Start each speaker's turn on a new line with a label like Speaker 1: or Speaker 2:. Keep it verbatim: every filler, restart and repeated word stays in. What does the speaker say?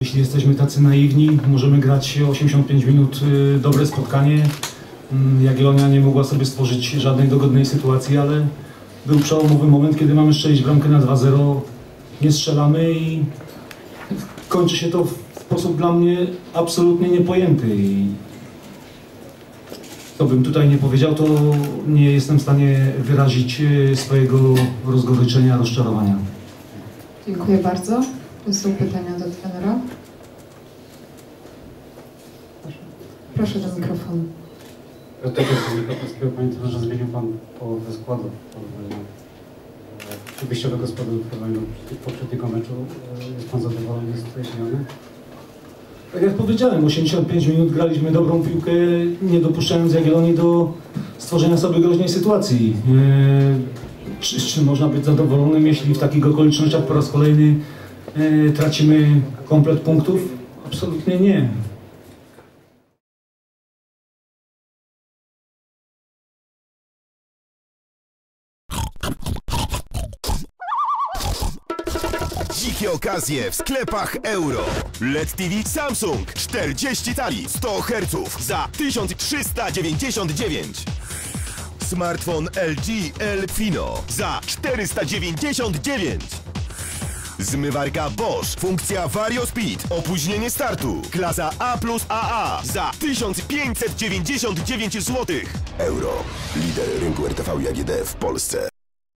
Speaker 1: jeśli jesteśmy tacy naiwni, możemy grać osiemdziesiąt pięć minut y, dobre spotkanie. Jagiellonia nie mogła sobie stworzyć żadnej dogodnej sytuacji, ale był przełomowy moment, kiedy mamy strzelić bramkę na dwa zero, nie strzelamy i kończy się to w sposób dla mnie absolutnie niepojęty. I co bym tutaj nie powiedział, to nie jestem w stanie wyrazić swojego rozgoryczenia, rozczarowania.
Speaker 2: Dziękuję bardzo. Są pytania do trenera. Proszę do mikrofonu.
Speaker 3: Piotr Polskiego, panie trenerze, zmienił Pan połowę składu wyjściowego składu poprzedniego meczu. Jest Pan zadowolony z tej zmiany?
Speaker 1: Tak jak powiedziałem, osiemdziesiąt pięć minut graliśmy dobrą piłkę, nie dopuszczając Jagiellonii do stworzenia sobie groźnej sytuacji. Eee, czy, czy można być zadowolonym, jeśli w takich okolicznościach po raz kolejny e, tracimy komplet punktów? Absolutnie nie.
Speaker 4: Dzikie okazje w sklepach Euro. L E D T V Samsung czterdzieści cali sto herców za tysiąc trzysta dziewięćdziesiąt dziewięć. Smartfon L G Elfino za czterysta dziewięćdziesiąt dziewięć. Zmywarka Bosch, funkcja Vario Speed, opóźnienie startu, klasa A plus A A za tysiąc pięćset dziewięćdziesiąt dziewięć złotych.
Speaker 5: Euro, lider rynku R T V i A G D w Polsce.